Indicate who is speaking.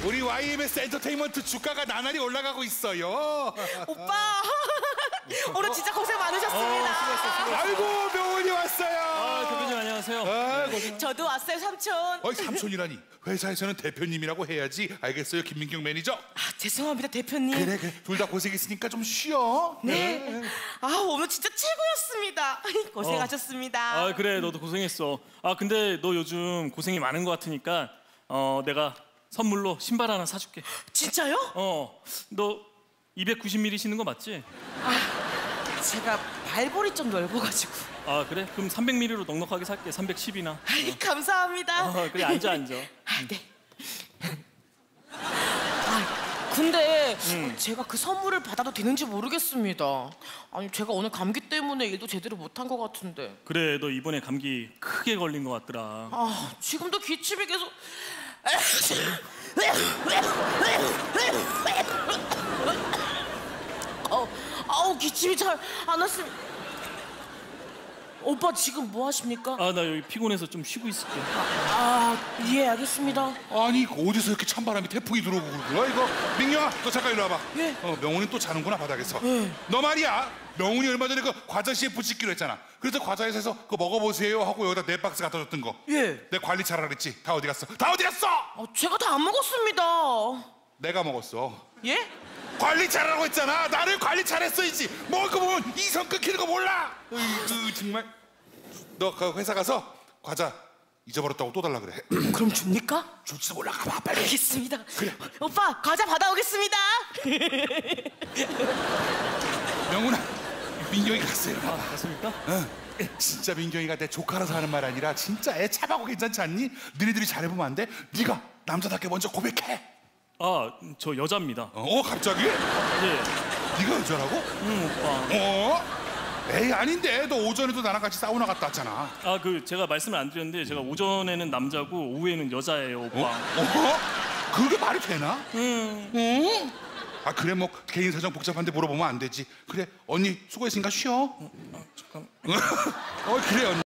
Speaker 1: 우리 YMS 엔터테인먼트 주가가 나날이 올라가고 있어요.
Speaker 2: 오빠 오늘 진짜 고생 많으셨습니다.
Speaker 3: 수고했어.
Speaker 1: 아이고 명훈이 왔어요.
Speaker 3: 대표님 안녕하세요.
Speaker 1: 고생.
Speaker 2: 저도 왔어요, 삼촌.
Speaker 1: 삼촌이라니. 회사에서는 대표님이라고 해야지. 알겠어요, 김민경 매니저.
Speaker 2: 아, 죄송합니다, 대표님.
Speaker 1: 그래. 둘 다 고생했으니까 좀 쉬어.
Speaker 2: 네. 아, 오늘 진짜 최고였습니다. 고생하셨습니다.
Speaker 3: 그래, 너도 고생했어. 근데 너 요즘 고생이 많은 것 같으니까 내가 선물로 신발 하나 사줄게.
Speaker 2: 진짜요?
Speaker 3: 너 290mm 신는 거 맞지?
Speaker 2: 제가 발볼이 좀 넓어가지고.
Speaker 3: 그래? 그럼 300mm로 넉넉하게 살게. 310이나.
Speaker 2: 감사합니다.
Speaker 3: 그래, 앉아.
Speaker 2: 네. 근데 제가 그 선물을 받아도 되는지 모르겠습니다. 아니, 제가 오늘 감기 때문에 일도 제대로 못한 것 같은데.
Speaker 3: 그래, 너 이번에 감기 크게 걸린 것 같더라.
Speaker 2: 지금도 기침이 계속. 기침이 잘 안 왔습니다. 오빠 지금 뭐 하십니까?
Speaker 3: 나 여기 피곤해서 좀 쉬고 있을게.
Speaker 2: 예, 알겠습니다.
Speaker 1: 아니 어디서 이렇게 찬바람이 태풍이 들어오고 그러더라 이거. 민경아, 너 잠깐 일로 와봐.
Speaker 2: 예.
Speaker 1: 명훈이 또 자는구나 바닥에서. 너 말이야, 명훈이 얼마 전에 그 과자 CF 찍기로 했잖아. 그래서 과자회사에서 그거 먹어보세요 하고 여기다 4박스 갖다 줬던 거.
Speaker 2: 예.
Speaker 1: 내 관리차라 그랬지. 다 어디 갔어?
Speaker 2: 제가 다 안 먹었습니다.
Speaker 1: 내가 먹었어.
Speaker 2: 예?
Speaker 1: 관리차라고 했잖아. 나를 관리차라 했어야지. 먹을 거 보면 이성 끊기는 거 몰라. 정말. 너 그 회사 가서 과자 잊어버렸다고 또 달라 그래.
Speaker 2: 그럼 줍니까?
Speaker 1: 줄지도 몰라. 가봐 빨리.
Speaker 2: 알겠습니다.
Speaker 1: 그래.
Speaker 2: 오빠 과자 받아오겠습니다.
Speaker 1: 명훈아, 민경이 갔어요.
Speaker 3: 맞습니까?
Speaker 1: 진짜 민경이가 내 조카라서 하는 말 아니라 진짜 애 차하고 괜찮지 않니? 너희들이 잘해보면 안 돼? 네가 남자답게 먼저 고백해.
Speaker 3: 저 여자입니다.
Speaker 1: 갑자기?
Speaker 3: 예.
Speaker 1: 네가 여자라고?
Speaker 3: 오빠.
Speaker 1: 에이 아닌데. 너 오전에도 나랑 같이 사우나 갔다 왔잖아.
Speaker 3: 제가 말씀을 안 드렸는데 제가 오전에는 남자고 오후에는 여자예요, 오빠.
Speaker 1: 그게 말이 되나? 그래 뭐 개인 사정 복잡한데 물어보면 안 되지. 그래 언니 수고했으니까 쉬어.
Speaker 3: 잠깐.
Speaker 1: 그래 언니.